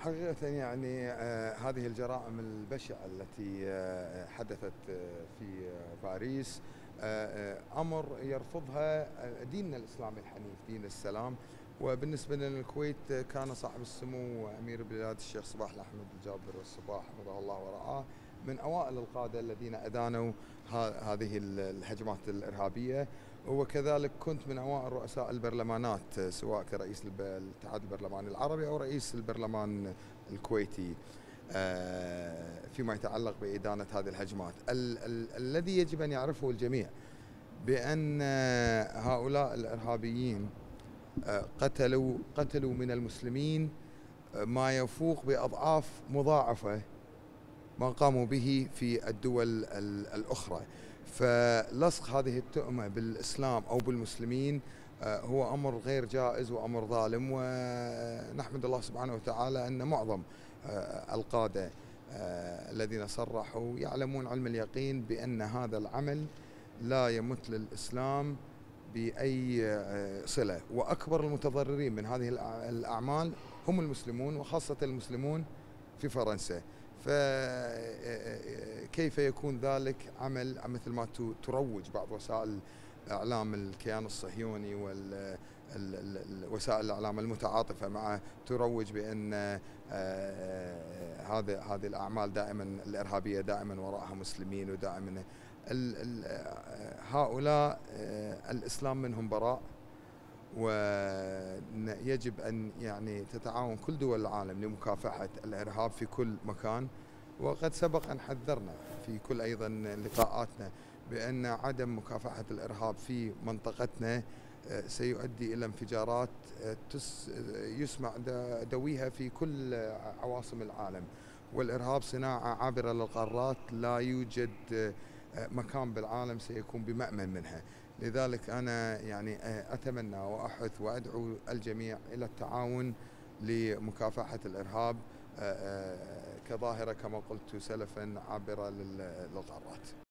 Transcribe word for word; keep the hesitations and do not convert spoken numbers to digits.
حقيقة يعني آه، هذه الجرائم البشعة التي آه، حدثت آه، في آه، باريس آه، آه، أمر يرفضها آه، ديننا الإسلامي الحنيف، دين السلام. وبالنسبة لنا الكويت آه، كان صاحب السمو أمير البلاد الشيخ صباح الأحمد الجابر الصباح حفظه الله ورعاه من أوائل القادة الذين أدانوا ه- هذه ال- الهجمات الإرهابية. وكذلك كنت من أوائل رؤساء البرلمانات آه، سواء كرئيس الب- الاتحاد البرلماني العربي أو رئيس البرلمان الكويتي آه، فيما يتعلق بإدانة هذه الهجمات. ال- ال- الذي يجب أن يعرفه الجميع بأن آه، هؤلاء الإرهابيين آه، قتلوا قتلوا من المسلمين آه، ما يفوق بأضعاف مضاعفة ما قاموا به في الدول ال- الأخرى. فلصق هذه التهمة بالإسلام أو بالمسلمين آه، هو أمر غير جائز وأمر ظالم. ونحمد الله سبحانه وتعالى أن معظم آه، القادة آه، الذين صرحوا يعلمون علم اليقين بأن هذا العمل لا يمت للإسلام بأي آه، صلة. وأكبر المتضررين من هذه الأع- الأعمال هم المسلمون، وخاصة المسلمون في فرنسا. فكيف يكون ذلك عمل مثل ما ت- تروج بعض وسائل اعلام الكيان الصهيوني ووسائل الاعلام المتعاطفه معه، تروج بان آه، آه، هذا هذه الاعمال دائما الارهابيه دائما وراءها مسلمين، ودائما ال- ال- آه، هؤلاء آه، الاسلام منهم براء. ويجب أن يعني تتعاون كل دول العالم لمكافحة الإرهاب في كل مكان. وقد سبق أن حذرنا في كل أيضا لقاءاتنا بأن عدم مكافحة الإرهاب في منطقتنا آه، سيؤدي إلى انفجارات آه، تس- آه، يسمع د- دويها في كل آه، عواصم العالم. والإرهاب صناعة عابرة للقارات، لا يوجد آه، آه، مكان بالعالم سيكون بمأمن منها. لذلك أنا يعني آه، أتمنى وأحث وأدعو الجميع إلى التعاون لمكافحة الإرهاب آه، آه، كظاهرة كما قلت سلفا عابرة لل- للقارات.